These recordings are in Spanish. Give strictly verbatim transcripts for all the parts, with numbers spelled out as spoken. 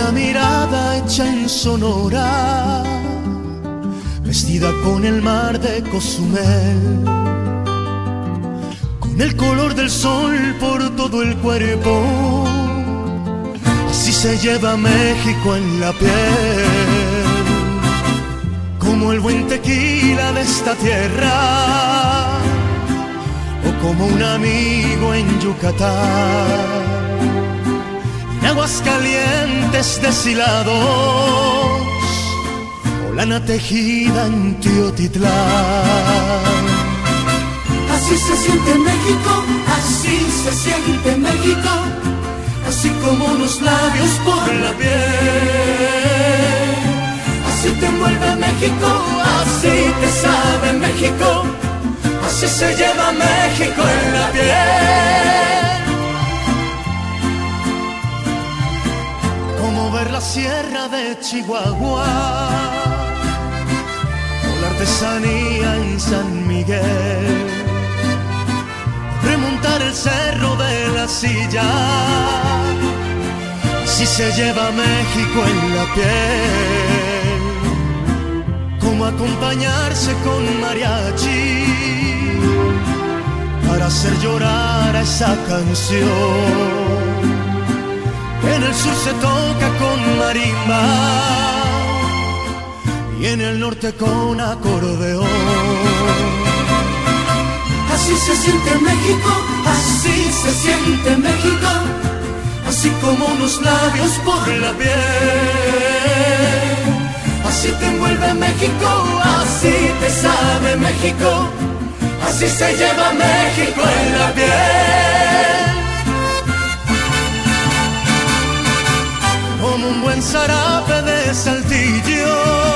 la mirada hecha en Sonora, vestida con el mar de Cozumel, con el color del sol por todo el cuerpo. Así se lleva México en la piel, como el buen tequila de esta tierra, o como un amigo en Yucatán. En aguas calientes deshilados, o lana tejida en Teotitlán. Así se siente México, así se siente México, así como unos labios por la piel. Así te envuelve México, así te sabe México, así se lleva México en la piel. Como ver la sierra de Chihuahua, o la artesanía en San Miguel, remontar el cerro de la Silla. Así se lleva México en la piel, como acompañarse con mariachi para hacer llorar a esa canción. En el sur se toca con marimba y en el norte con acordeón. Así se siente México, así se siente México, así como unos labios por la piel. Así te envuelve México, así te sabe México, así se lleva México en la piel. Como un buen zarape de Saltillo,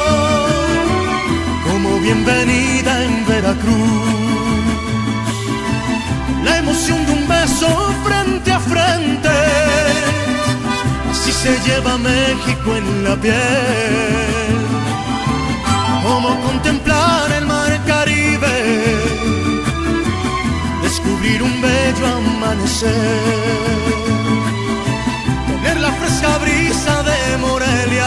como bienvenida en Veracruz, la emoción de un beso frente a frente. Así se lleva México en la piel, como contemplar el mar Caribe, descubrir un bello amanecer, tener la fresca brisa de Morelia,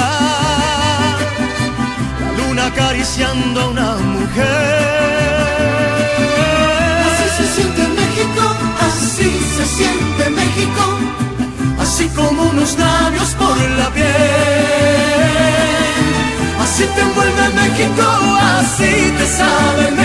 la luna acariciando a una mujer. Así se siente México, así se siente México, así como unos labios por la piel. Así te envuelve México, así te sabe